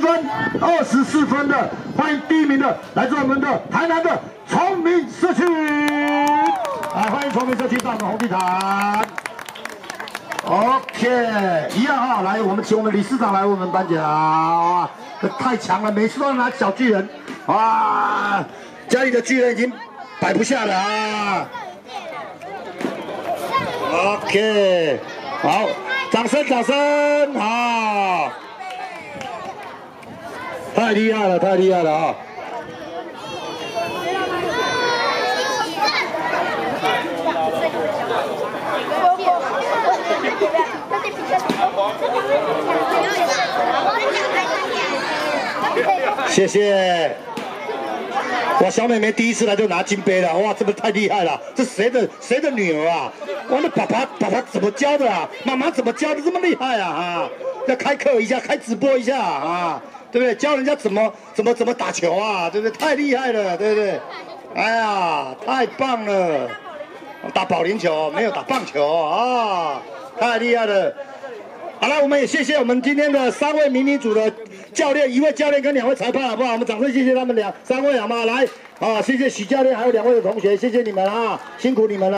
分、24分的，欢迎第1名的，来自我们的台南的崇明社区，欢迎崇明社区到我们红地毯。OK， 一样啊，来，我们请我们理事长来为我们颁奖，哇，这太强了，每次都要拿小巨人，哇，家里的巨人已经摆不下了啊。OK， 好，掌声，好，太厉害了啊！谢谢。哇，小妹妹第一次来就拿金杯了，哇，这个太厉害了！这谁的女儿啊？哇，那爸爸怎么教的啊？妈妈怎么教的这么厉害啊？啊，要开课一下，开直播一下啊，对不对？教人家怎么打球啊，对不对？太厉害了，对不对？哎呀，太棒了！打保龄球没有打棒球啊，太厉害了！好了，我们也谢谢我们今天的3位迷你组的教练，1位教练跟2位裁判，好不好？我们掌声谢谢他们3位，好吗？来，谢谢许教练还有2位的同学，谢谢你们啊，辛苦你们了。